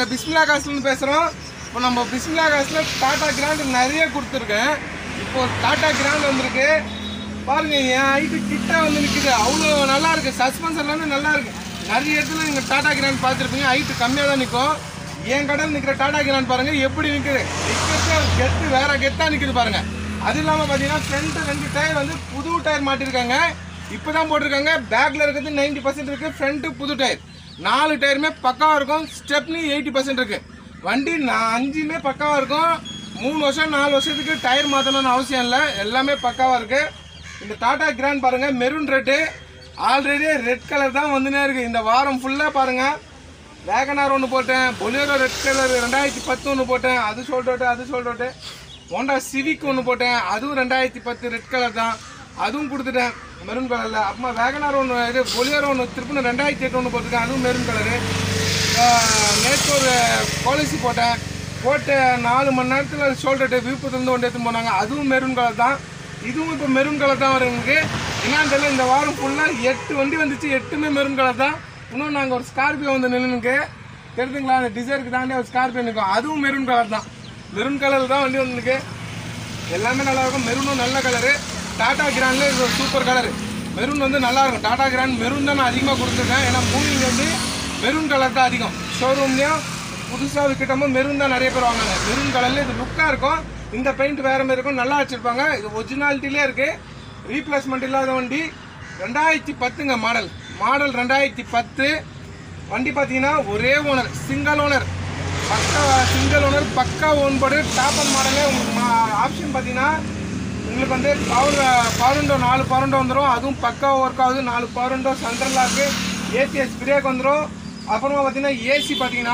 நாங்கள் பிஸ்மில்லா காசுலேருந்து பேசுகிறோம். இப்போ நம்ம பிஸ்மில்லா காசில் டாடா கிராண்ட் நிறைய கொடுத்துருக்கேன். இப்போ டாடா கிராண்ட் வந்திருக்கு பாருங்க. என் ஹைட்டு கிட்ட வந்து நிற்குது, அவ்வளோ நல்லா இருக்குது. சஸ்பென்ஷன்லேருந்து நல்லா இருக்குது. நிறைய இடத்துல நீங்கள் டாடா கிராண்ட் பார்த்துருப்பீங்க, ஹைட்டு கம்மியாக தான் நிற்கும். என் கடையில் நிற்கிற டாடா கிராண்ட் பாருங்கள் எப்படி நிற்குது. நிற்கிறது கெத்து வேற கெத்தாக நிற்குது பாருங்கள். அது இல்லாமல் பார்த்தீங்கன்னா ஃப்ரண்ட்டு 2 டயர் வந்து புது டயர் மாட்டிருக்காங்க, இப்போ தான் போட்டிருக்காங்க. பேக்கில் இருக்கிறது 90% இருக்குது. ஃப்ரண்ட்டு புது டயர், 4 டயருமே பக்காவாக இருக்கும். ஸ்டெப்னி 80% இருக்குது. வண்டி 5மே பக்காவாக இருக்கும். 3 வருஷம் 4 வருஷத்துக்கு டயர் மாற்றணும்னு அவசியம் இல்லை, எல்லாமே பக்காவாக இருக்குது. இந்த டாடா கிராண்ட் பாருங்கள், maroon red. Already red colour தான் வந்துனே இருக்குது. இந்த வாரம் ஃபுல்லாக பாருங்கள். வேகனார் ஒன்று போட்டேன், பொலேரோ ரெட் கலர் 2010 ஒன்று போட்டேன், அது சொல்லிட்டு ஹோண்டா சிவிக் ஒன்று போட்டேன், அதுவும் 2010 ரெட் கலர் தான், அதுவும் கொடுத்துட்டேன் மெரூன் கலரில். அப்புறமா வேகனார் ஒன்று, இது பொலியரோ ஒன்று திருப்பி 2008 ஒன்று போட்டிருக்கேன், அதுவும் மெரூன் கலரு. நேற்று ஒரு பாலிசி போட்டு 4 மணி நேரத்தில் ஷோல்டர்ட்டு விழுப்புரத்துலேருந்து ஒன்று எடுத்துன்னு போனாங்க, அதுவும் மெரூன் கலர் தான். இதுவும் இப்போ மெரூன் கலர் தான் வரும் எனக்கு. என்னன்னு தெரியல, இந்த வாரம் ஃபுல்லாக 8 வண்டி வந்துச்சு, 8மே மெரூன் கலர் தான். இன்னும் நாங்கள் ஒரு ஸ்கார்பியோ வந்து நின்றுனுக்கு தெரிஞ்சுங்களா, அந்த டிசைருக்கு தாண்டி ஒரு ஸ்கார்பியோ நிற்கும், அதுவும் மெரூன் கலர் தான். மெரூன் கலர் தான் வண்டி வந்துருக்கு. எல்லாமே நல்லாயிருக்கும். மெரூனும் நல்ல கலரு. டாடா கிராண்டில் இது ஒரு சூப்பர் கலரு. மெரூன் வந்து நல்லாயிருக்கும். டாடா கிராண்ட் மெரூன் தான் நான் அதிகமாக கொடுத்துருக்கேன். ஏன்னா மூவிங் வந்து மெரூன் கலர் தான் அதிகம். ஷோரூம்லேயும் புதுசாக விற்கிட்டோம் மெரூன் தான் நிறைய பேர் வாங்குவாங்க. மெரூன் கலரில் இது லுக்காக இருக்கும். இந்த பெயிண்ட் வேறு மாதிரி இருக்கும், நல்லா வச்சுருப்பாங்க. இது ஒரிஜினாலிட்டிலே இருக்குது, ரீப்ளேஸ்மெண்ட் இல்லாத வண்டி. 2010ங்க மாடல் 2010 வண்டி. பார்த்தீங்கன்னா ஒரே ஓனர், சிங்கிள் ஓனர், பக்கா ஓன்போர்டு டாப் அண்ட் மாடலே. உங்களுக்கு ஆப்ஷன் பார்த்தீங்கன்னா உங்களுக்கு வந்து பவர் விண்டோ 4 பவர் விண்டோ வந்துடும், அதுவும் பக்கா ஒர்க் ஆகுது. 4 power window, central lock, ACS brake வந்துடும். அப்புறமா பார்த்தீங்கன்னா ஏசி பார்த்தீங்கன்னா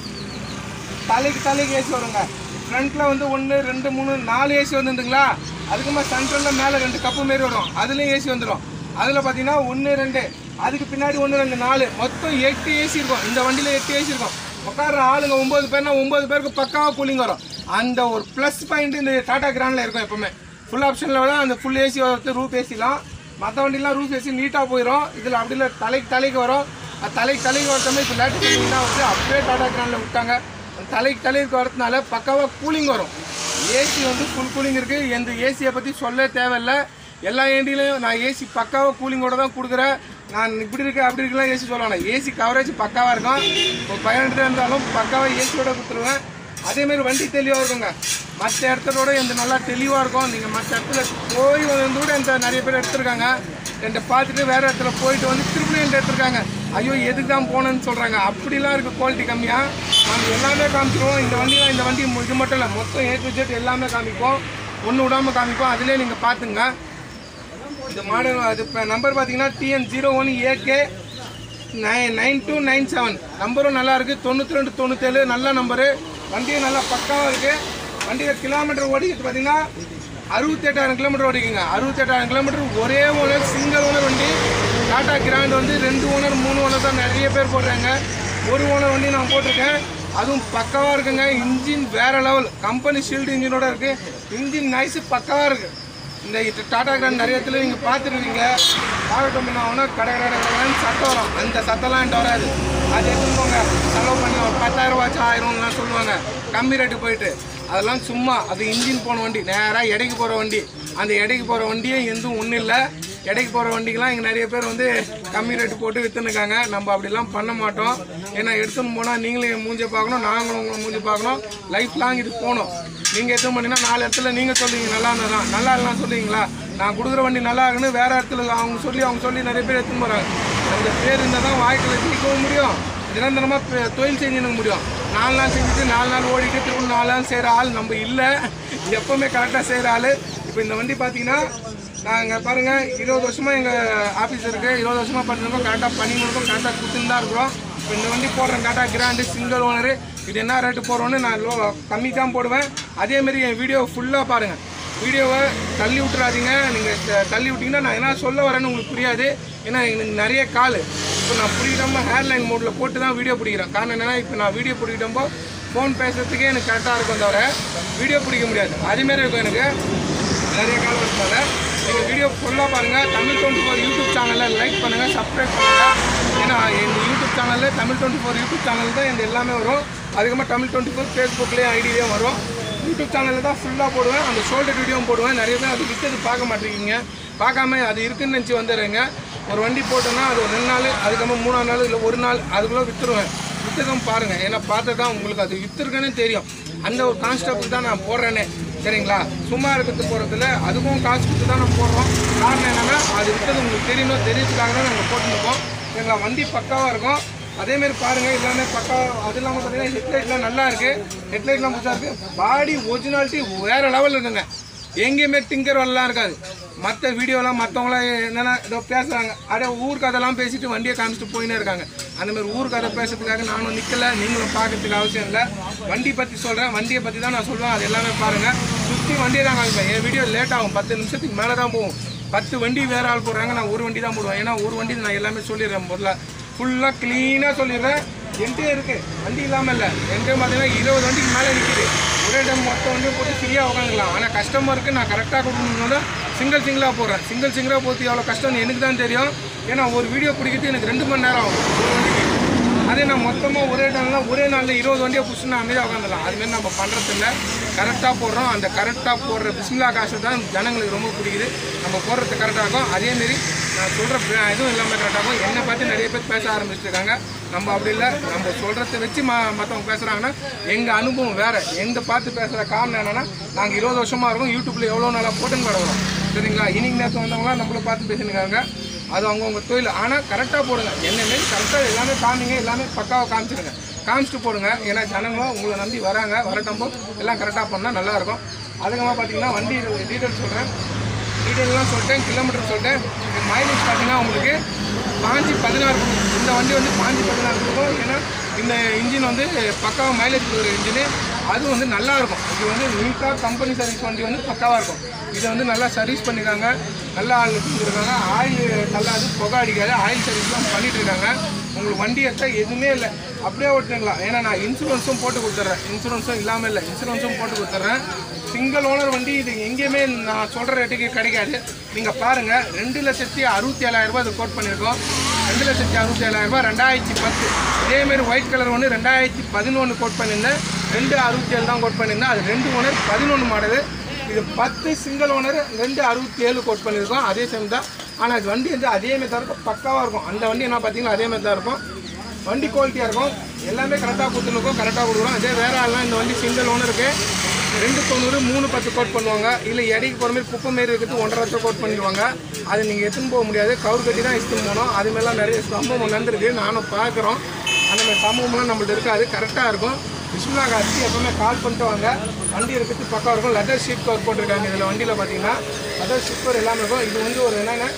தலைக்கு ஏசி வருங்க. ஃப்ரண்ட்டில் வந்து 1 2 3 4 ஏசி வந்துருந்துங்களா. அதுக்குமா சென்ட்ரலில் மேலே 2 கப்பு மாரி வரும், அதுலேயும் ஏசி வந்துடும். அதில் பார்த்தீங்கன்னா 1 2, அதுக்கு பின்னாடி 1 2 4, மொத்தம் 8 ஏசி இருக்கும். இந்த வண்டியில் 8 ஏசி இருக்கும். உட்கார ஆளுங்க 9 பேர்னா 9 பேருக்கு பக்காவாக கூலிங் வரும். அந்த ஒரு ப்ளஸ் பாயிண்ட் இந்த டாடா கிராண்டில் இருக்கும். எப்போவுமே ஃபுல் ஆப்ஷனில் விட அந்த ஃபுல் ஏசி வரது ரூப் ஏசிலாம். மற்ற வண்டிலாம் ரூப் ஏசி நீட்டாக போயிடும். இதில் அப்படி இல்லை, தலைக்கு வரும். அது தலைக்கு வரத்தமே இப்போ லேட்டஸ்ட் தான் வந்து அப்படியே டாடா கிராண்டில் விட்டாங்க. தலைக்கு வரதுனால பக்காவாக கூலிங் வரும். ஏசி வந்து ஃபுல் கூலிங் இருக்குது. எந்த ஏசியை பற்றி சொல்ல தேவையில்லை. எல்லா ஏண்டிலையும் நான் ஏசி பக்காவாக கூலிங்கோட தான் கொடுக்குறேன். நான் இப்படி இருக்கேன் அப்படி இருக்கலாம் ஏசி சொல்லணும். ஏசி கவரேஜ் பக்காவாக இருக்கும். ஒரு 500 இருந்தாலும் பக்காவாக ஏசியோட கொடுத்துருவேன். அதேமாரி வண்டி தெளிவாக இருக்குங்க. மற்ற இடத்தோட எந்த நல்லா தெளிவாக இருக்கும். நீங்கள் மற்ற இடத்துல போய் வந்து கூட எந்த நிறைய பேர் எடுத்துருக்காங்க. என்கிட்ட பார்த்துட்டு வேறு இடத்துல போயிட்டு வந்து திருப்பி என்கிட்ட எடுத்துருக்காங்க. ஐயோ எதுக்கு தான் போனேன்னு சொல்கிறாங்க. அப்படிலாம் இருக்குது குவாலிட்டி கம்மியாக. நாங்கள் எல்லாமே காமிச்சிடுவோம். இந்த வண்டி இது மட்டும் இல்லை, மொத்தம் A to Z எல்லாமே காமிப்போம். ஒன்று விடாமல் காமிப்போம். அதிலே நீங்கள் பார்த்துங்க. இந்த மாடல் அது இப்போ நம்பர் பார்த்தீங்கன்னா TN01AK 9297 நம்பரும் நல்லாயிருக்கு. 92 97 நல்ல நம்பரு. வண்டியும் நல்லா பக்காவாக இருக்குது. வண்டியில் கிலோமீட்டர் ஓடிக்கிட்டு பார்த்தீங்கன்னா 68,000 கிலோமீட்டர் ஓடிக்குங்க. 68,000 கிலோமீட்டர். ஒரே ஓனர், சிங்கிள் ஓனர் வண்டி. டாடா கிராண்ட் வந்து 2 ஓனர் 3 ஓனர் தான் நிறைய பேர் போடுறாங்க. ஒரு ஓனர் வண்டி நான் போட்டிருக்கேன், அதுவும் பக்காவாக இருக்குங்க. இன்ஜின் வேறு லெவல், கம்பெனி ஷீல்டு இன்ஜினோட இருக்குது. இன்ஜின் நைஸு பக்காவாக இருக்குது. இந்த டாடா கிராண்ட் நிறைய இடத்துல நீங்கள் பார்த்துருக்கீங்க. டாடா கம்பெனி ஆகுனா கடைன்னு சத்தம் வரும். அந்த சத்தம்லாம் என்கிட்ட வராது. அது எடுத்துன்னு போங்க, செலவு பண்ணி ஒரு 10,000 ரூபாச்சும் 1000 சொல்லுவாங்க கம்மி ரேட்டு போயிட்டு. அதெல்லாம் சும்மா. அது இன்ஜின் போன வண்டி, நேராக எடைக்கு போகிற வண்டி. அந்த எடைக்கு போகிற வண்டியே எதுவும் ஒன்றும் இல்லை. எடைக்கு போகிற வண்டிக்கெலாம் இங்கே நிறைய பேர் வந்து கம்மி ரேட்டு போட்டு விற்றுனுக்காங்க. நம்ம அப்படிலாம் பண்ண மாட்டோம். ஏன்னா எடுத்துன்னு போனால் நீங்களும் என் மூஞ்சி பார்க்கணும், நாங்களும் உங்களை மூஞ்சி பார்க்கணும். லைஃப் லாங் இது போகணும். நீங்கள் எடுத்து பண்ணிங்கன்னா 4 இடத்துல நீங்கள் சொல்லுவீங்க நல்லா இருந்தால் நல்லா இல்லைனா சொல்லுவீங்களா. நான் கொடுக்குற வண்டி நல்லா இருக்குன்னு வேறு இடத்துல அவங்க சொல்லி நிறைய பேர் எடுத்துன்னு போகிறாங்க. அந்த பேர் இருந்தால் தான் வாழ்க்கையில் ஜெயிக்கவும் முடியும், நிரந்தரமாக தொழில் செஞ்சுக்க முடியும். 4 நாள் செஞ்சுட்டு 4 நாள் ஓடிட்டு திரும்ப 4 நாள் செய்கிற ஆள் நம்ம இல்லை. எப்போவுமே கரெக்டாக செய்கிற ஆள். இப்போ இந்த வண்டி பார்த்தீங்கன்னா நாங்கள் பாருங்கள் 20 வருஷமாக எங்கள் ஆஃபீஸ் இருக்குது. 20 வருஷமாக பண்ணிருக்கோம். கரெக்டாக பண்ணி கொடுக்கோம், கரெக்டாக கொடுத்துன்னு தான் இருக்கிறோம். இப்போ இந்த வண்டி போடுறேன் டாடா கிராண்டு சிங்கிள் ஓனரு. இது என்ன ரேட்டு போடுறோன்னு நான் கம்மி தான் போடுவேன். அதேமாரி என் வீடியோ ஃபுல்லாக பாருங்கள். வீடியோவை தள்ளி விட்டுறாதீங்க. நீங்கள் தள்ளி விட்டிங்கன்னா நான் என்ன சொல்ல வரேன்னு உங்களுக்கு புரியாது. ஏன்னா எனக்கு நிறைய கால் இப்போ நான் பிடிக்கிட்டோம்போ ஹேர்லைன் மோடில் போட்டு தான் வீடியோ பிடிக்கிறேன். காரணம் என்னென்னா இப்போ நான் வீடியோ பிடிக்கிட்டோம்போ ஃபோன் பேசுகிறதுக்கே எனக்கு கரெக்டாக இருக்கும், தவிர வீடியோ பிடிக்க முடியாது. அதுமாரி இருக்கும் எனக்கு நிறைய கால் வரதுனால. நீங்கள் வீடியோ ஃபுல்லாக பாருங்கள். தமிழ் 24 யூடியூப் சேனலில் லைக் பண்ணுங்கள், சப்ஸ்கிரைப் பண்ணுங்கள். ஏன்னா எங்கள் யூடியூப் சேனலில் தமிழ் 24 யூடியூப் சேனல் தான் எங்கள் எல்லாமே வரும். அதுக்கப்புறம் தமிழ் 24 ஃபேஸ்புக்லேயும் ஐடியிலையும் வரும். யூடியூப் சேனலில் தான் ஃபுல்லாக போடுவேன். அந்த ஷோல்டர் வீடியோவும் போடுவேன். நிறைய பேர் அது விற்றது பார்க்க மாட்டேங்கிறீங்க. பார்க்காம அது இருக்குன்னு நினச்சி வந்துடுறீங்க. ஒரு வண்டி போட்டோன்னா அது ஒரு 2 நாள், அதுக்கப்புறம் 3ஆம் நாள் இல்லை 1 நாள் அதுக்குள்ளே விற்றுருவேன். விற்றுதான் பாருங்கள். ஏன்னா பார்த்து தான் உங்களுக்கு அது விற்றுருக்குன்னு தெரியும். அந்த ஒரு கான்ஸ்டெப்ட் தான் நான் போடுறேனே. சரிங்களா? சும்மா இருக்கிறது போகிறதுல அதுக்கும் காசு கொடுத்து தான் நம்ம போடுறோம். காரணம் என்னென்னா அது விற்றது உங்களுக்கு தெரியணும், தெரியறதுக்காக தான் நாங்கள் போட்டுருக்கோம். சரிங்களா? வண்டி பக்காவாக இருக்கும். அதேமாரி பாருங்கள், எல்லாமே பக்கா. அது இல்லாமல் பார்த்தீங்கன்னா ஹெட்லைட்லாம் நல்லா இருக்குது. ஹெட்லைட்லாம் புதுசாக இருக்குது. பாடி ஒரிஜினாலிட்டி வேறு லெவலில் இருக்குங்க. எங்கேயுமே டிங்கர் வரலாம் இருக்காது. மற்ற வீடியோலாம் மற்றவங்களாம் என்னென்னா ஏதோ பேசுகிறாங்க, அப்படியே ஊர் கதைலாம் பேசிட்டு வண்டியை காமிச்சிட்டு போயினே இருக்காங்க. அந்தமாதிரி ஊர் கதை பேசுறதுக்காக நானும் நிற்கலை, நீங்களும் பார்க்கறதுக்கு அவசியம் இல்லை. வண்டி பற்றி சொல்கிறேன், வண்டியை பற்றி தான் நான் சொல்லுவேன். அது எல்லாமே பாருங்கள். சுற்றி வண்டியை தான் காமிப்பேன். என் வீடியோ லேட் ஆகும், 10 நிமிஷத்துக்கு மேலே தான் போகும். 10 வண்டி வேறு ஆள் போடுறாங்க, நான் ஒரு வண்டி தான் போடுவேன். ஏன்னா ஒரு வண்டி நான் எல்லாமே சொல்லிடுறேன். முதல்ல ஃபுல்லாக க்ளீனாக சொல்லிடுறேன். என்கிட்டே இருக்குது வண்டி இல்லாமல் இல்லை. என்கிட்ட பார்த்தீங்கன்னா 20 வண்டிக்கு மேலே நிற்கிது. ஒரே டைம் மொத்தம் வண்டியை போட்டு ஃப்ரீயாக உட்காந்துக்கலாம். ஆனால் கஸ்டமருக்கு நான் கரெக்டாக கொடுக்கணும்னா சிங்கிளாக போடுறேன். சிங்கிளாக போட்டு எவ்வளோ கஷ்டம்னு எனக்கு தான் தெரியும். ஏன்னா ஒரு வீடியோ பிடிக்கிறது எனக்கு 2 மணி நேரம் ஆகும் ஒரு வண்டிக்கு. அதே நான் மொத்தமாக ஒரே டைம்லாம் ஒரே நாளில் 20 வண்டியை பிடிச்சி நான் அமைதியாக உட்காந்துலாம். அதுமாரி நம்ம பண்ணுறதில்ல, கரெக்டாக போடுறோம். அந்த கரெக்டாக போடுற பிஸ்மில்லா காசு தான் ஜனங்களுக்கு ரொம்ப பிடிக்குது. நம்ம போடுறது கரெக்டாக இருக்கும். அதேமாரி நான் சொல்கிற எதுவும் இல்லாமல் கரெக்டாக இருக்கும். என்னை பார்த்து நிறைய பேர் பேச ஆரம்பிச்சிருக்காங்க. நம்ம அப்படி இல்லை, நம்ம சொல்கிறத வச்சு மற்றவங்க பேசுகிறாங்கன்னா எங்கள் அனுபவம் வேறு. எங்கள் பார்த்து பேசுகிற காரணம் என்னென்னா, நாங்கள் 20 வருஷமாக இருக்கோம். யூடியூப்பில் எவ்வளோ நாளாக போட்டுன்னு கிடக்கிறோம். சரிங்களா? இன்னைக்கு நேரத்தில் வந்தவங்களாம் நம்மளை பார்த்து பேசினுக்காங்க. அது அவங்கவுங்க தொழில். ஆனால் கரெக்டாக போடுங்க. என்னமாரி கரெக்டாக எல்லாமே காமிங்க, எல்லாமே பக்காவாக காமிச்சிடுங்க. காமிச்சிட்டு போடுங்க. ஏன்னா ஜனங்களும் உங்களை நம்பி வராங்க. வரட்டம்போ எல்லாம் கரெக்டாக பண்ணால் நல்லாயிருக்கும். அதுக்கப்புறமா பார்த்தீங்கன்னா வண்டி டீட்டெயில் சொல்கிறேன். டீட்டெயிலெலாம் சொல்லிட்டேன், கிலோமீட்டர் சொல்லிட்டேன். மைலேஜ் பார்த்தீங்கன்னா உங்களுக்கு 5-16 இருக்கும். இந்த வண்டி வந்து 5-16 இருக்கும். ஏன்னா இந்த இன்ஜின் வந்து பக்காவாக மைலேஜ் கொடுக்குற இன்ஜினு. அது வந்து நல்லாயிருக்கும். இது வந்து நீட்டாக கம்பெனி சர்வீஸ் வண்டி வந்து பக்காவாக இருக்கும். இதை வந்து நல்லா சர்வீஸ் பண்ணியிருக்காங்க, நல்லா ஆள் செஞ்சுருக்காங்க. ஆயில் நல்லாது, புகை அடிக்காது. ஆயில் சர்வீஸ்லாம் பண்ணிகிட்டு இருக்காங்க. உங்களுக்கு வண்டி எடுத்தால் எதுவுமே இல்லை, அப்படியே ஓட்டுங்களா. ஏன்னா நான் இன்சூரன்ஸும் போட்டு கொடுத்துட்றேன். இன்சூரன்ஸும் இல்லாமல் இல்லை, இன்சூரன்ஸும் போட்டு கொடுத்துட்றேன். சிங்கிள் ஓனர் வண்டி இது எங்கேயுமே நான் சொல்கிற ரேட்டுக்கு கிடைக்காது. நீங்கள் பாருங்கள், 2,67,000 இது கோட் பண்ணியிருக்கோம். 2,67,000 2010. இதேமாரி ஒயிட் கலர் ஒன்று 2011 கோட் பண்ணியிருந்தேன். 2,67 தான் கோட் பண்ணியிருந்தேன். அது 2 ஓனர் 11 மாடலு. இது 10 சிங்கிள் ஓனர் 2,67 கோட் பண்ணியிருக்கோம். அதே சேம் தான். ஆனால் இது வண்டி வந்து அதேமாரி தான் இருக்கும், பக்காவாக இருக்கும். அந்த வண்டி என்ன பார்த்தீங்கன்னா அதேமாரி தான் இருக்கும். வண்டி குவாலிட்டியாக இருக்கும். எல்லாமே கரெக்டாக கொடுத்துருக்கோம், கரெக்டாக கொடுக்குறோம். அதே வேறு ஆள்லாம் இந்த வண்டி சிங்கிள் ஓனருக்கு 2,90 3,10 கோட் பண்ணுவாங்க. இல்லை எடைக்கு போகிற மாதிரி குப்பை மாரி இருக்கிறது 1,50,000 லட்சம் கோட் பண்ணிடுவாங்க. அது நீங்கள் எடுத்துன்னு போக முடியாது, கவுர் கட்டி தான் எடுத்துன்னு போகணும். அதுமாரிலாம் நிறைய சம்பவம் நடந்திருக்கு, நானும் பார்க்குறோம். அந்தமாதிரி சம்பவம்லாம் நம்மள்ட்ட இருக்காது, கரெக்டாக இருக்கும். பிஸ்மில்லா காசு எப்பவுமே கால் பண்ணிட்டு வாங்க. வண்டி இருக்கிறது பக்கம் இருக்கும். லெதர் ஷீட் கவர் போட்டிருக்காங்க இதில். வண்டியில் பார்த்தீங்கன்னா லெதர் ஷீட் கவர் எல்லாமே இருக்கும். இது வந்து ஒரு என்னென்ன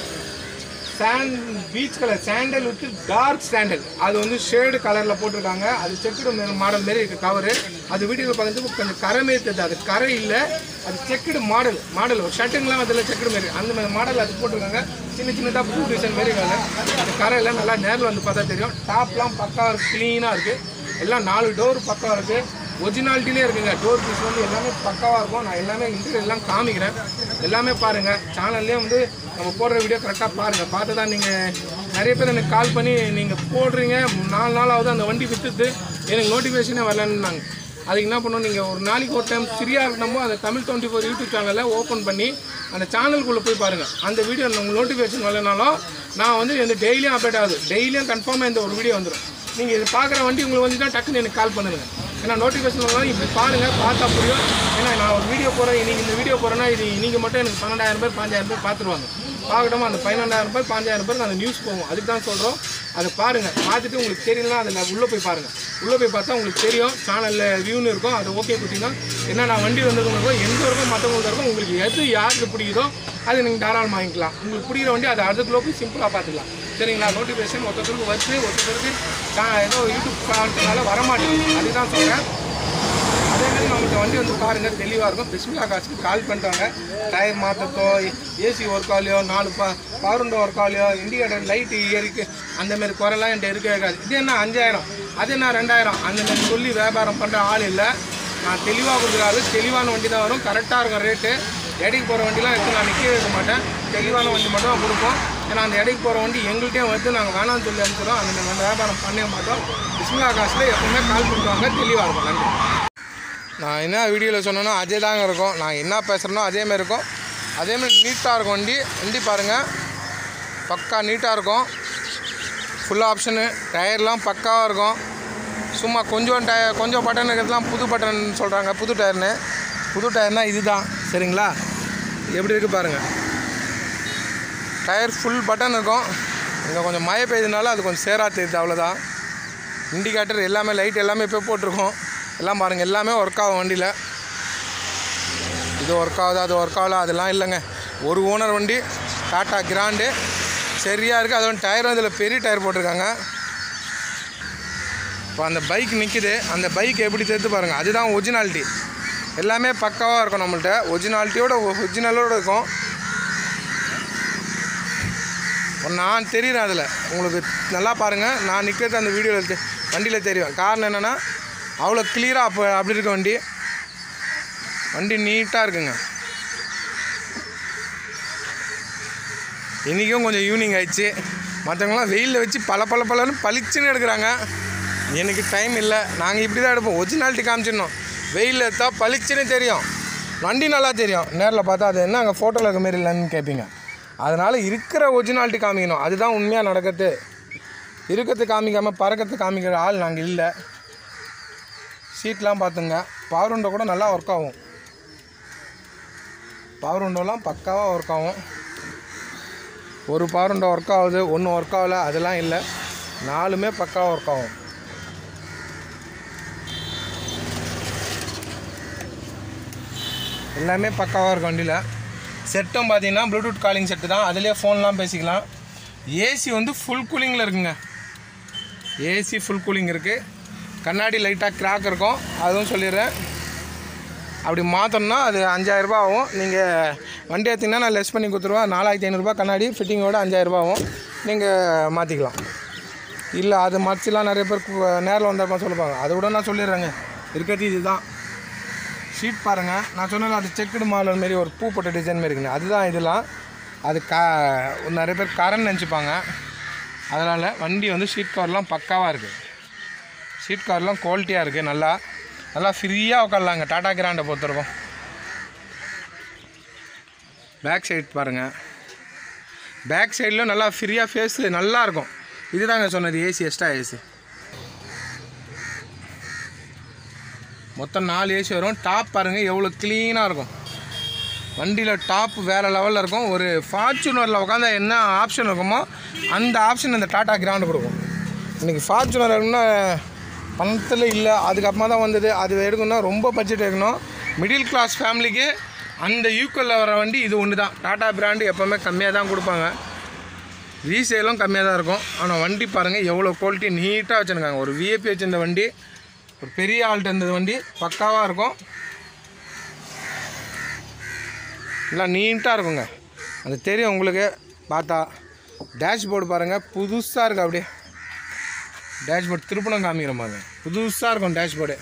peach colour sandal with dark sandal, அது வந்து ஷேடு கலரில் போட்டிருக்காங்க. அது செக்குடு மாடல் மாரி இருக்குது கவரு. அது வீடியோவில் பார்க்குறதுக்கு கொஞ்சம் கரை மாரி தெரியுது. அது கரை இல்லை, அது செக்குடு மாடல் ஒரு ஷர்ட்டுங்கெலாம் அதில் செக்குடு மாரி அந்த மாதிரி மாடல் அது போட்டிருக்காங்க. சின்னதாக ப்ளூ டிசைன் மாரி இருக்காங்க. அந்த கரையில் நல்லா நேரில் வந்து பார்த்தா தெரியும். டாப்லாம் பக்காவாக க்ளீனாக இருக்குது. எல்லாம் 4 டோர் பக்காவாக இருக்குது. ஒரிஜினாலிட்டிலே இருக்குங்க. டோர் பீஸ் வந்து எல்லாமே பக்காவாக இருக்கும். நான் எல்லாமே இன்டீரியர் எல்லாம் காமிக்கிறேன். எல்லாமே பாருங்கள். சேனல்லே வந்து நம்ம போடுற வீடியோ கரெக்டாக பாருங்கள். பார்த்து தான் நீங்கள் நிறைய பேர் எனக்கு கால் பண்ணி நீங்கள் போடுறீங்க 4 நாளாவது அந்த வண்டி விற்றுது எனக்கு நோட்டிஃபிகேஷனே வரலன்னாங்க. அதுக்கு என்ன பண்ணணும், நீங்கள் ஒரு நாளைக்கு ஒரு டைம் ஃப்ரீயாக இருக்கணுமோ அந்த தமிழ் 24 யூடியூப் சேனலில் ஓப்பன் பண்ணி அந்த சேனலுக்குள்ளே போய் பாருங்கள். அந்த வீடியோ உங்களுக்கு நோட்டிஃபிகேஷன் வரலனாலும் நான் வந்து இந்த டெய்லியும் அப்டேட் ஆகுது. டெய்லியும் கன்ஃபார்மாக இந்த ஒரு வீடியோ வந்துடும். நீங்கள் இது பார்க்குற வண்டி உங்களுக்கு வந்து தான் டக்குன்னு எனக்கு கால் பண்ணுங்கள். ஏன்னா நோட்டிஃபிகேஷன் வரலாம். இப்படி பாருங்கள், பார்த்தா புரியும். ஏன்னா நான் ஒரு வீடியோ போகிறேன், இன்றைக்கி இந்த வீடியோ போகிறேன்னா இது நீங்கள் மட்டும் எனக்கு 12,000 பேர் 5,000 பேர் பார்த்துருவாங்க. பார்க்கணுமா அந்த 12,000 பேர் 5,000 பேருக்கு அந்த நியூஸ் போகும். அதுக்கு தான் சொல்கிறோம். அதை பாருங்கள். பார்த்துட்டு உங்களுக்கு தெரியலனா அதில் உள்ளே போய் பாருங்கள். உள்ளே போய் பார்த்தா உங்களுக்கு தெரியும். சேனலில் வியூன்னு இருக்கும். அது ஓகே கொடுத்தீங்கன்னா என்ன நான் வண்டி வந்ததுக்கும் எந்த இருக்கும் மற்றவங்களுக்கு இருக்கும். உங்களுக்கு எது யாருக்கு பிடிக்குதோ அது நீங்கள் தாராளமாக வாங்கிக்கலாம். உங்களுக்கு பிடிக்கிற வண்டி அதை அடுத்துக்குள்ளே போய் சிம்பிளாக பார்த்துக்கலாம். சரிங்களா? நோட்டிஃபிகேஷன் ஒருத்தருக்கு வச்சு ஒருத்தருக்கு ஏதோ யூடியூப் சேனல்னால வரமாட்டேங்குது. அதுதான் சொல்கிறேன். அதேமாதிரி நம்மகிட்ட வண்டி வந்து பாருங்கள், தெளிவாக இருக்கும். பிஸ்மில்லா காசுக்கு கால் பண்ணிட்டாங்க. டயர் மாற்றத்தோ, ஏசி ஒர்க் ஆகலையோ, 4 பவருண்டோ ஒர்க் ஆகலையோ, இண்டிகேட்டர் லைட்டு ஏறிக்கு அந்தமாரி குறைலாம் என்கிட்ட இருக்காது. இது என்ன 5,000, அது என்ன 2,000 அந்தமாரி சொல்லி வியாபாரம் பண்ணுற ஆள் இல்லை. நான் தெளிவாக கொடுக்குறாரு. தெளிவான வண்டி தான் வரும். கரெக்டாக இருக்கும் ரேட்டு. எடைக்கு போகிற வண்டிலாம் எடுத்து நான் நிற்க வைக்க மாட்டேன். தெளிவான வண்டி மட்டும் தான் கொடுப்போம். ஏன்னா அந்த இடைக்கு போகிற வண்டி எங்கள்கிட்டையும் வந்து நாங்கள் வேணாம்னு சொல்லி அனுப்பிச்சிடும். அந்த வியாபாரம் பண்ண மாட்டோம். பிஸ்மில்லா காசில் எப்பவுமே கால் பண்ணுவாங்க, தெளிவாக இருக்கும். நன்றி. நான் என்ன வீடியோவில் சொன்னேன்னா அதே தாங்க இருக்கும். நான் என்ன பேசுகிறேனோ அதேமாதிரி இருக்கும். அதேமாதிரி நீட்டாக இருக்கும் வண்டி பாருங்கள், பக்கா நீட்டாக இருக்கும். ஃபுல் ஆப்ஷனு, டயர்லாம் பக்காவாக இருக்கும். சும்மா கொஞ்சம் பட்டன் இருக்கிறதுலாம் புது பட்டன் சொல்கிறாங்க, புது டயர்னால் இது தான். சரிங்களா, எப்படி இருக்குது பாருங்கள். டயர் ஃபுல் பட்டன் இருக்கும். இங்கே கொஞ்சம் மழை பெய்யுதுனால அது கொஞ்சம் சேராக தெரியுது, அவ்வளோதான். இண்டிகேட்டர் எல்லாமே, லைட் எல்லாமே இப்போ போட்டிருக்கோம். எல்லாம் பாருங்கள், எல்லாமே ஒர்க் ஆகும் வண்டியில். இது ஒர்க் ஆகுது, அது ஒர்க் ஆகல, அதெல்லாம் இல்லைங்க. ஒரு ஓனர் வண்டி, டாட்டா கிராண்டு, சரியாக இருக்குது. அதுவும் டயரும் இதில் பெரிய டயர் போட்டிருக்காங்க. இப்போ அந்த பைக் நிற்கிது, அந்த பைக் எப்படி தெரிஞ்சு பாருங்கள். அதுதான் ஒரிஜினாலிட்டி. எல்லாமே பக்காவாக இருக்கும் நம்மள்ட்ட. ஒரிஜினலோடு இருக்கும். நான் தெரியுறேன் அதில், உங்களுக்கு நல்லா பாருங்கள். நான் நிற்கிறது அந்த வீடியோவில் வண்டியில் தெரியும். காரணம் என்னென்னா அவ்வளோ கிளியராக அப்படி இருக்க வண்டி நீட்டாக இருக்குங்க. இன்றைக்கும் கொஞ்சம் ஈவினிங் ஆயிடுச்சு. மற்றவங்களாம் வெயிலில் வச்சு பலன்னு பளிச்சுன்னு எடுக்கிறாங்க. எனக்கு டைம் இல்லை. நாங்கள் இப்படி தான் எடுப்போம். ஒரிஜினாலிட்டி காமிச்சிடணும். வெயிலில் எடுத்தால் பளிச்சுன்னு தெரியும், வண்டி நல்லா தெரியும். நேரில் பார்த்தா அது என்ன அங்கே ஃபோட்டோவில் இருக்க மாரி இல்லைன்னு கேட்பீங்க. அதனால் இருக்கிற ஒரிஜினாலிட்டி காமிக்கணும். அதுதான் உண்மையாக நடக்கிறது. இருக்கிறது காமிக்காமல் பறக்கிறது காமிக்கிற ஆள் நாங்கள் இல்லை. சீட்லாம் பார்த்துங்க. பவர் விண்டோ கூட நல்லா ஒர்க் ஆகும். பவர் விண்டோலாம் பக்காவாக ஒர்க் ஆகும். ஒரு பவர் விண்டோ ஒர்க் ஆகுது, ஒன்றும் ஒர்க் ஆகலை அதெல்லாம் இல்லை. 4மே பக்காவாக ஒர்க் ஆகும். எல்லாமே பக்காவாக இருக்கும் வண்டியில். செட்டும் பார்த்தீங்கன்னா ப்ளூடூத் காலிங் செட்டு தான். அதிலே ஃபோன்லாம் பேசிக்கலாம். ஏசி வந்து ஃபுல் கூலிங்கில் இருக்குங்க. ஏசி ஃபுல் கூலிங் இருக்குது. கண்ணாடி லைட்டாக கிராக் இருக்கும், அதுவும் சொல்லிடுறேன். அப்படி மாற்றணும்னா அது 5000 ரூபா ஆகும். நீங்கள் வண்டி எடுத்திங்கன்னா நான் லெஸ் பண்ணி கொடுத்துருவேன். 4500 கண்ணாடி ஃபிட்டிங்கோட 5000 ரூபா ஆகும். நீங்கள் மாற்றிக்கலாம். இல்லை அது மறைச்சிலாம் நிறைய பேர் நேரில் வந்தப்போ சொல்லுவாங்க. அதை விட நான் சொல்லிடுறேங்க. இருக்கிறது இது தான். ஷீட் பாருங்கள். நான் சொன்னேன் அது செக்குடு மாடல் மாரி ஒரு பூ போட்ட டிசைன் மாரி இருக்குங்க. அதுதான் இதெல்லாம். அது நிறைய பேர் கரண்ட் நினச்சிப்பாங்க. அதனால் வண்டி வந்து ஷீட் கவர்லாம் பக்காவாக இருக்குது. ஷீட் கவர்லாம் குவாலிட்டியாக இருக்குது. நல்லா ஃப்ரீயாக உட்காரலாங்க டாடா கிராண்டை பொறுத்தவரைக்கும். பேக் சைடு பாருங்கள். பேக் சைடில் நல்லா ஃப்ரீயாக ஃபேஸு நல்லாயிருக்கும். இதுதாங்க சொன்னது ஏசி, எக்ஸ்ட்ரா ஏசி. மொத்தம் 4 ஏசி வரும். டாப் பாருங்கள் எவ்வளோ க்ளீனாக இருக்கும். வண்டியில் டாப் வேறு லெவலில் இருக்கும். ஒரு ஃபார்ச்சுனரில் உட்காந்தா என்ன ஆப்ஷன் இருக்குமோ அந்த ஆப்ஷன் இந்த டாடா கிராண்டு கொடுக்கும். இன்றைக்கி ஃபார்ச்சுனர் இருக்குன்னா பணத்தில் இல்லை, அதுக்கப்புறமா தான் வந்தது. அது எடுக்கணும்னா ரொம்ப பட்ஜெட் எடுக்கணும். மிடில் கிளாஸ் ஃபேமிலிக்கு அந்த யூக்கலில் வர வண்டி இது ஒன்று தான். டாடா பிராண்டு எப்போவுமே கம்மியாக தான் கொடுப்பாங்க. ரீசேலும் கம்மியாக தான் இருக்கும். ஆனால் வண்டி பாருங்கள் எவ்வளோ குவாலிட்டி நீட்டாக வச்சுருக்காங்க. ஒரு விஐபி வச்சுருந்த வண்டி, ஒரு பெரிய ஆள்கிட்ட இருந்தது வண்டி பக்காவாக இருக்கும். எல்லாம் நீட்டாக இருக்குங்க. அது தெரியும் உங்களுக்கு பார்த்தா. டேஷ்போர்டு பாருங்கள் புதுசாக இருக்குது. அப்படியே டேஷ்போர்டு திருப்பணம் காமிக்கிற மாதிரி புதுசாக இருக்கும் டேஷ்போர்டு.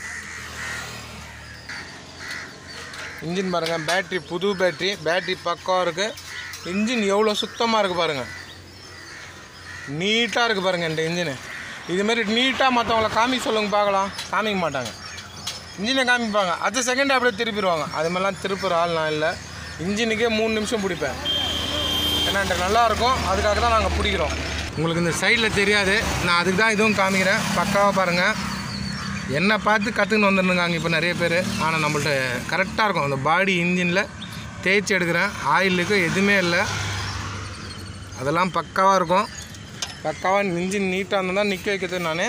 இன்ஜின் பாருங்கள், பேட்ரி புது பேட்ரி பக்காவாக இருக்குது. இன்ஜின் எவ்வளோ சுத்தமாக இருக்குது பாருங்கள். நீட்டாக இருக்குது பாருங்கள் இந்த இன்ஜினு. இதுமாரி நீட்டாக மற்றவங்கள காமிக்க சொல்லுங்க பார்க்கலாம். காமிக்க மாட்டாங்க. இன்ஜினை காமிப்பாங்க, அடுத்த செகண்டே அப்படியே திருப்பிடுவாங்க. அது மாதிரிலாம் திருப்புற ஆள் நான் இல்லை. இன்ஜினுக்கே 3 நிமிஷம் பிடிப்பேன். ஏன்னா நல்லாயிருக்கும், அதுக்காக தான் நாங்கள் பிடிக்கிறோம். உங்களுக்கு இந்த சைடில் தெரியாது, நான் அதுக்கு தான் இதுவும் காமிக்கிறேன். பக்காவாக பாருங்கள். என்னை பார்த்து கற்றுக்கின்னு வந்துருந்தாங்க இப்போ நிறைய பேர். ஆனால் நம்மள்ட்ட கரெக்டாக இருக்கும். அந்த பாடி இன்ஜினில் தேய்ச்சி எடுக்கிறேன். ஆயிலுக்கு எதுவுமே இல்லை. அதெல்லாம் பக்காவாக இருக்கும். பக்காவாக இன்ஜின் நீட்டாக இருந்தால் தான் நிற்க வைக்கிறது. நான்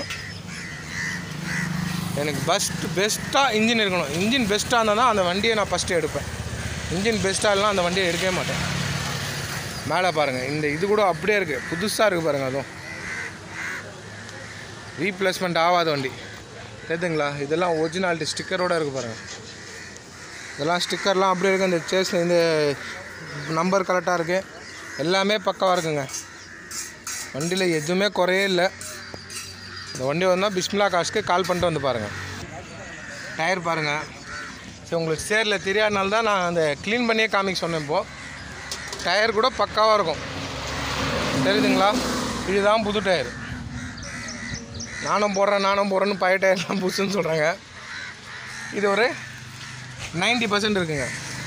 எனக்கு பெஸ்ட்டாக இன்ஜின் இருக்கணும். இன்ஜின் பெஸ்ட்டாக இருந்தால் தான் அந்த வண்டியை நான் ஃபஸ்ட்டு எடுப்பேன். இன்ஜின் பெஸ்ட்டாக இல்லைனா அந்த வண்டியை எடுக்கவே மாட்டேன். மேலே பாருங்கள், இந்த இது கூட அப்படியே இருக்குது, புதுசாக இருக்குது பாருங்கள். அதுவும் ரீப்ளேஸ்மெண்ட் ஆகாத வண்டி தெரியுதுங்களா? இதெல்லாம் ஒரிஜினாலிட்டி ஸ்டிக்கரோடு இருக்குது பாருங்கள். இதெல்லாம் ஸ்டிக்கர்லாம் அப்படியே இருக்குது. இந்த சேஸ் இந்த நம்பர் கரெக்டாக இருக்குது. எல்லாமே பக்காவாக இருக்குங்க. வண்டியில் எதுவுமே குறையே இல்லை. இந்த வண்டி வந்தால் பிஸ்மில்லா காசுக்கு கால் பண்ணிட்டு வந்து பாருங்கள். டயர் பாருங்கள். சரி, உங்களுக்கு சேரில் தெரியாதனால தான் நான் அந்த க்ளீன் பண்ணியே காமிக்க சொன்னேன். இப்போது டயர் கூட பக்காவாக இருக்கும். தெரியுதுங்களா? இதுதான் புது டயர். நானும் போடுறேன்னு பழைய டயர்லாம் புதுசுன்னு சொல்கிறாங்க. இது ஒரு 90% இருக்குங்க.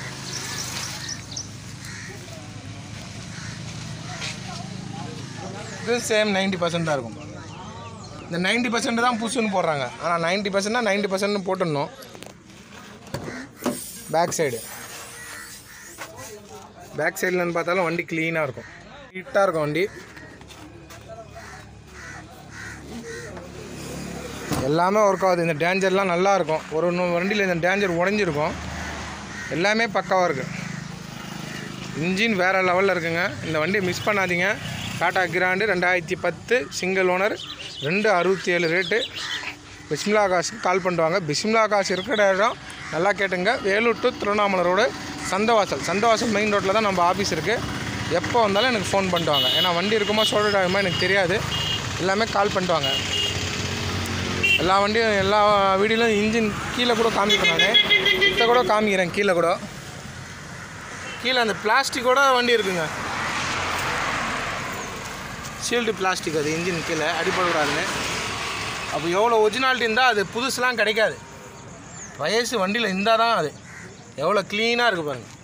இது சேம் 90% தான் இருக்கும். இந்த 90% தான் புதுசுன்னு போடுறாங்க. ஆனால் 90%னா 90% போட்டுடணும். பேக் சைடுலன்னு பார்த்தாலும் வண்டி க்ளீனாக இருக்கும், நீட்டாக இருக்கும் வண்டி. எல்லாமே ஒர்க் ஆகுது. இந்த டேஞ்சர்லாம் நல்லா இருக்கும். ஒரு வண்டியில் இந்த டேஞ்சர் உடஞ்சிருக்கும். எல்லாமே பக்காவாக இருக்குது. இன்ஜின் வேறு லெவலில் இருக்குங்க. இந்த வண்டியை மிஸ் பண்ணாதீங்க. Tata Grand 2010 single owner, 267 rate. Bismillah காசுக்கு கால் பண்ணுவாங்க. பிஸ்மில்லா காசு இருக்கிற இடம் நல்லா கேட்டுங்க. Vellore to Tiruvannamalai road Santhavasal main ரோட்டில் தான் நம்ம ஆஃபீஸ் இருக்குது. எப்போ வந்தாலும் எனக்கு ஃபோன் பண்ணிட்டுவாங்க. ஏன்னா வண்டி இருக்குமா சோல்டர் ஆகுமா எனக்கு தெரியாது. எல்லாமே கால் பண்ணிட்டுவாங்க. எல்லா வண்டியும் எல்லா வீடியோலையும் இன்ஜின் கீழே கூட காமிக்கிறேன். நான் இதை கூட காமிக்கிறேன். கீழே அந்த பிளாஸ்டிக்கோட வண்டி இருக்குங்க. ஷீல்டு பிளாஸ்டிக், அது இன்ஜின் கீழே அடிப்படக்கூடாதுன்னு. அப்போ எவ்வளோ ஒரிஜினாலிட்டி இருந்தால் அது புதுசுலாம் கிடைக்காது. வயசு வண்டியில் இருந்தால் தான் அது எவ்வளோ க்ளீனாக இருக்குது பாருங்கள்.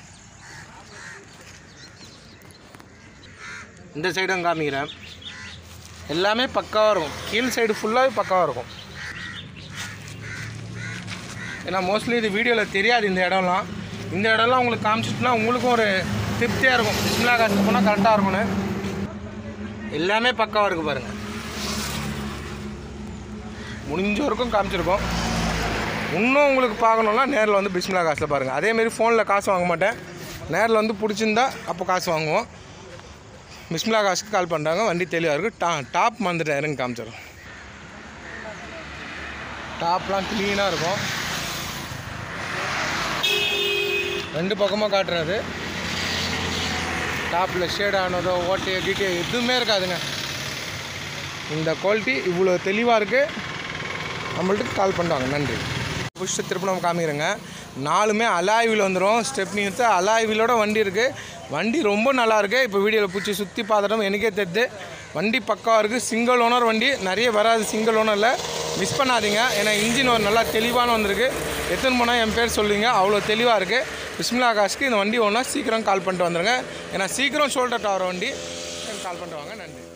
இந்த சைடும் காமிக்கிறேன். எல்லாமே பக்காவாக இருக்கும். கீழ் சைடு ஃபுல்லாகவே பக்காவாக இருக்கும். ஏன்னா மோஸ்ட்லி இது வீடியோவில் தெரியாது. இந்த இடம்லாம் உங்களுக்கு காமிச்சிட்டுனா உங்களுக்கும் ஒரு திருப்தியாக இருக்கும். பிஸ்மில்லா காசுக்கு போனால் கரெக்டாக இருக்கும்னு. எல்லாமே பக்காவாக இருக்குது பாருங்கள். முடிஞ்ச வரைக்கும் காமிச்சிருக்கோம். இன்னும் உங்களுக்கு பார்க்கணுன்னா நேரில் வந்து பிஸ்மில்லா காசில் பாருங்கள். அதேமாரி ஃபோனில் காசு வாங்க மாட்டேன். நேரில் வந்து பிடிச்சிருந்தா அப்போ காசு வாங்குவோம். பிஸ்மில்லா காசுக்கு கால் பண்ணுறாங்க. வண்டி தெளிவாக இருக்குது. டாப் மந்த டயருங்க காமிச்சிடும். டாப்லாம் க்ளீனாக இருக்கும். 2 பக்கமாக காட்டுறாரு. டாப்பில் ஷேட் ஆனதோ ஓட்டையோ கீட்டியோ எதுவுமே இருக்காதுங்க. இந்த குவாலிட்டி இவ்வளோ தெளிவாக இருக்குது. நம்மள்ட்ட கால் பண்ணுவாங்க. நன்றி. புஷ்ட்டு திருப்பி நம்ம காமிக்கிறேங்க. 4மே அலாய் வீல் வந்துடும். ஸ்டெப்னி வித்து அலாய் வீலோட வண்டி இருக்குது. வண்டி ரொம்ப நல்லாயிருக்கு. இப்போ வீடியோவில் பிடிச்சி சுற்றி பார்த்துட்டோம். எனக்கே தெரியுது வண்டி பக்காவாக இருக்குது. சிங்கிள் ஓனர் வண்டி நிறைய வராது. சிங்கிள் ஓனரில் மிஸ் பண்ணாதீங்க. ஏன்னா இன்ஜின் ஒரு நல்லா தெளிவான வந்திருக்கு. எத்தனை போனால் என் பேர் சொல்லுவீங்க. அவ்வளோ தெளிவாக இருக்குது. பிஸ்மில்லா காசுக்கு இந்த வண்டி ஒன்றா சீக்கிரம் கால் பண்ணிட்டு வந்துடுங்க. ஏன்னா சீக்கிரம் ஷோல்டர் ஆகிற வண்டி கால் பண்ணிட்டு வாங்க. நன்றி.